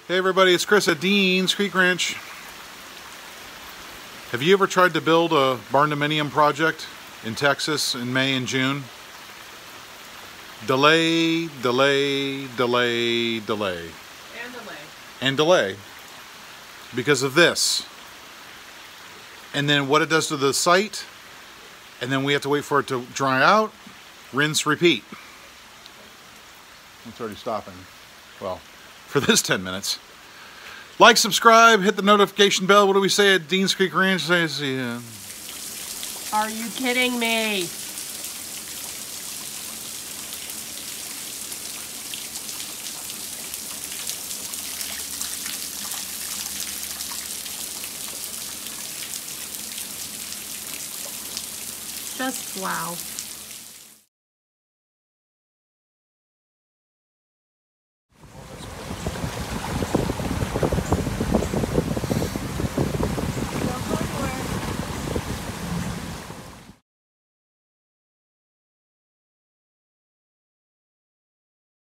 Hey everybody, it's Chris at Dean's Creek Ranch. Have you ever tried to build a barn-dominium project in Texas in May and June? Delay, delay, delay, delay. And delay. And delay. Because of this. And then what it does to the site, and then we have to wait for it to dry out, rinse, repeat. It's already stopping. Well, for this 10 minutes. Like, subscribe, hit the notification bell. What do we say at Dean's Creek Ranch? Are you kidding me? Just wow.